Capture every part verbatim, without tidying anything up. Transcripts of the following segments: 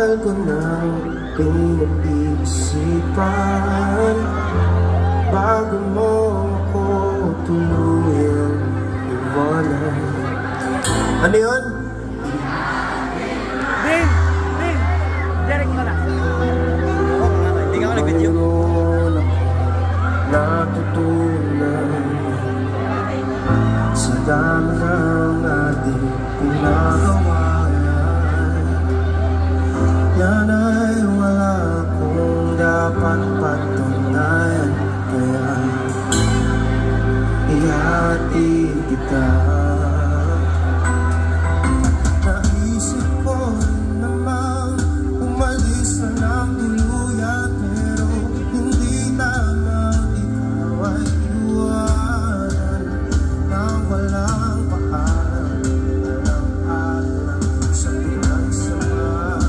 Tagal ko nang pinag-iisipan bago mo ako tuluyang iwanan. Ano yun? Din! Din! Direct mo na. Hindi ka ako nag-video. Mayroon ako natutunan sa dami ng ating pinagawa. Yan ay wala kong dapat patunayan, kaya ihati kita. Naisip ko rin namang umalis na ng tuluyan, pero hindi tamang ikaw ay iwanan nang walang paalam. Alam-alam sa pinagsama.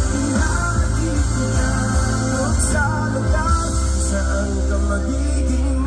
Saan ka magiging